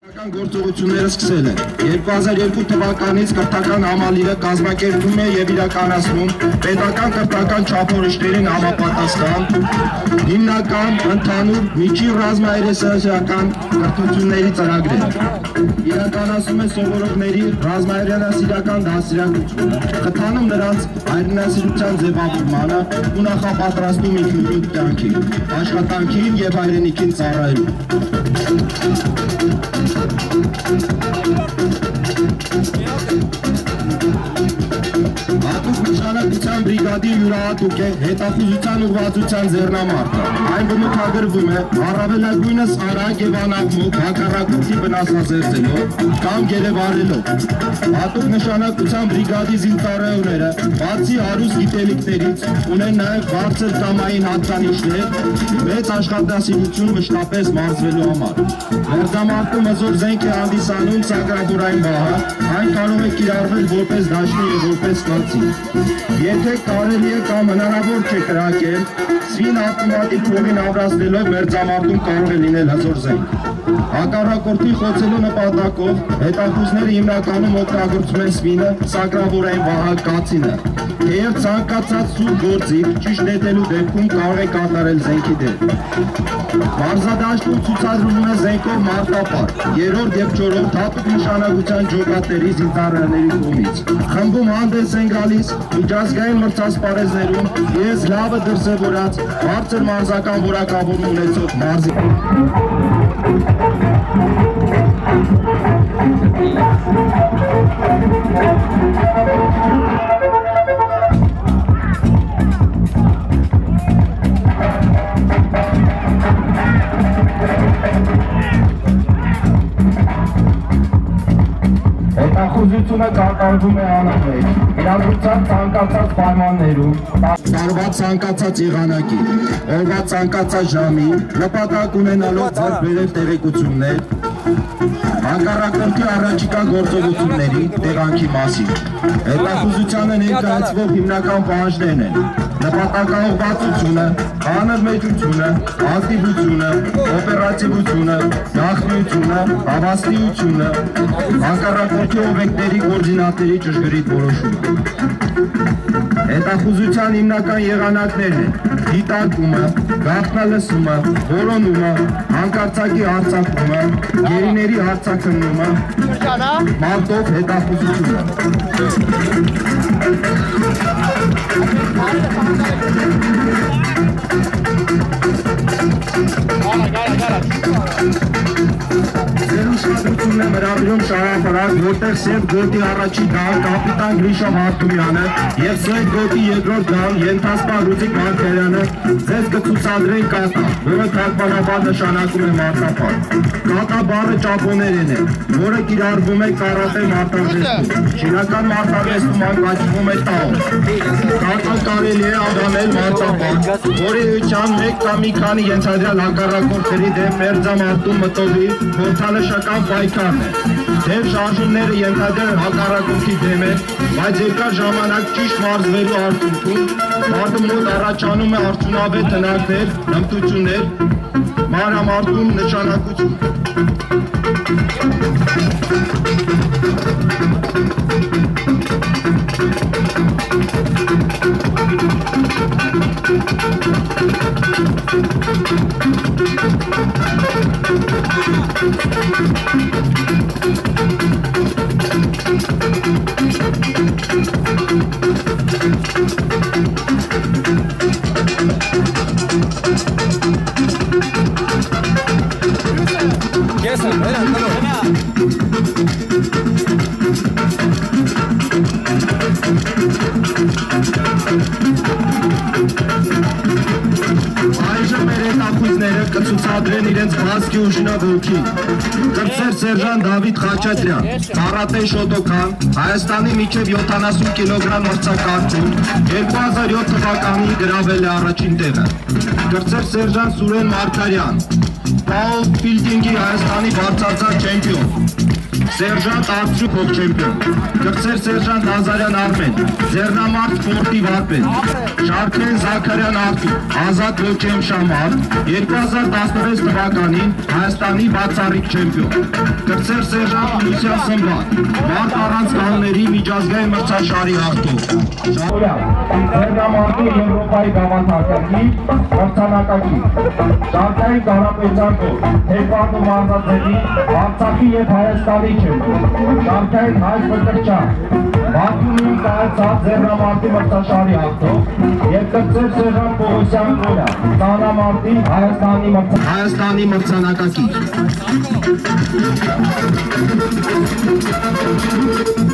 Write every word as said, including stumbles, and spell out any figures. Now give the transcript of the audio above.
Գործողությունները սկսել են։ երկու հազար երկու թվականից կրթական համալիրը կազմակերպում է եւ իրականացնում պետական կրթական չափորոշիչներին համապատասխան հիմնական, ընդհանուր, միջին ռազմաերեսական կրթությունների ծրագրեր։ Իրականացնում է սովորողների ռազմաերեսական դասիրակությունը, խթանում նրանց հայրենասիրության ձևավորմանը ու նախապատրաստում ինքնուրույն կյանքի, աշխատանքին եւ հայրենիքին ծառայելու։ Հատուկ նշանակության բրիգադի յուրահատուկ է հետախուզության ուղղվածության ձեռնամարտը։ Այն բնութագրվում է առավելագույնս արագ եւ անաղմուկ հակառակորդի վնասազերծելով կամ գերեվարելով։ Հատուկ նշանակության բրիգադի զինծառայողները բացի հարուստ գիտելիքներից ունեն նաեւ բարձր կամային հատկանիշներ, մեծ աշխատասիրություն մշտապես մարզվելու համար։ Մերձամարտում հզոր զենք է հանդիսանում սակրագորային վահը, այն կարող է կիրառվել որպես դաշնի եւ որպես կացի։ Եթե կարելի է կամ հնարավոր չէ կրակել, սվին ավտոմատիկ փողին ավրացնելով մերձամարտում կարող է լինել հզոր զենք։ Հակառակորդի խոցելու նպատակով հետախուզները հիմնականում օգտագործում են սվինը, սակրագորային վահը, կացինը։ Թեև ցանկացած սուր գործիք ճիշտ նետելու դեպքում կարող է կատարել զենքի դեր։ Մարզադաշտում ցուցադրվում է զենքով մարտապար, երրորդ եւ չորրորդ հատուկ նշանակության ջոկատների զինծառայողների կողմից։ Խմբում հանդես են գալիս միջազգային մրցասպարեզներում ես լավը դրսևորած բարձր մարզական որակավորում ունեցող մարզիկ։ Հետախուզությունը կատարվում է անհետ, իրադրության ցանկացած պայմաններում, տարվա ցանկացած եղանակի, օրվա ցանկացած ժամի, նպատակ ունենալով ձեռք բերել տեղեկություններ, հակառակորդի առաջիկա գործողությունների տեղանքի մասին։ Հետախուզությանը ներկայացվող հիմնական պահանջներն են նպատակաուղղվածությունը, հանր մեջությունը, ակտիվությունը, օպերատիվությունը, գաղտնիությունը, հավաստիությունը, հակառակորդի օբյեկտների կոորդինատների ճշգրիտ որոշումը։ Հետախուզության հիմնական եղանակներն են դիտարկումը, գաղտնալսումը, որոնումը, հանկարծակի հարձակումը, գերիների հարձակումումը, մարտով հետախուզությունը։ Ձեր ուշադրությունն է հրավիրում շարապարակ, որտեղ սև գոտի առաջի դան կապիտան Գրիշա Մարտումյանը եւ սև գոտի երկրորդ դան ենթասպան Ռուզիկ Մարկարյանը ձեզ կցուցադրեն կատա, որը թարգմանաբար նշանակում է մարտապար։ Կատա բառը ճապոներեն է, որը կիրառվում է կարատե մարտարվեստում։ Չինական մարտարվեստում այն կոչվում է տաո։ Կատան կարելի է անվանել մարտապար, որի էության մեկ կամ մի քանի ենթադրյալ հակառակորդների դեմ մերձամարտում մտովի խորհրդանշական պայքարն է։ Թեև շարժումները ենթադրյալ հակառակորդի դեմ են, բայց երկար ժամանակ ճիշտ մարզվելու արդյունքում մարտում մոտ առաջանում է արդյունավետ հնարքներ, հմտություններ, մանրամարտում նշանակություն։ Yes, sir. Այժմ մեր հետախույզները կցուցադրեն իրենց բազկի ուժինա ոգին։ Կրտսեր Սերժան Դավիթ Խաչատրյան, Կարատե Շոտոքան, Հայաստանի մինչև յոթանասուն կիլոգրամ մրցակցություն, երկու հազար յոթ թվականին գրավել է առաջին տեղը։ Կրտսեր Սերժան Սուրեն Մարկարյան, Պաուլ Ֆիլդինգի Հայաստանի բարձրացած չեմպիոն։ Սերժանտ Արտյու փոխչեմպիոն, կրտսեր Սերժանտ Նազարյան Արմեն, ձեռնամարտ սպորտի վարպետ, Շարքեն Զաքարյան Արտյու, ազատ ոչեմ շամարտ, երկու հազար տասնվեց թվականին Հայաստանի բացառիկ չեմպիոն, կրտսեր Սերժանտ Լուսյան Սմբատ, մարդ առանց կանոնների միջազգային մրցաշարի հաղթող, ձեռնամարտի Եվրոպայի գավաթակարգի մրցանակակիր, Շարքային Կարապետյան կոր, Թեքվանդո մարզաձևի, Արցախի և Հայաստանի չեմպիոն, Շարքային հայ ֆկրճան, Բաքվի կայացած ձեռնամարտի մրցաշարի հաղթող և կրտսեր Սերժանտ Պողոսյան կորը, ծանրամարտի Հայաստանի մրցանակակիր։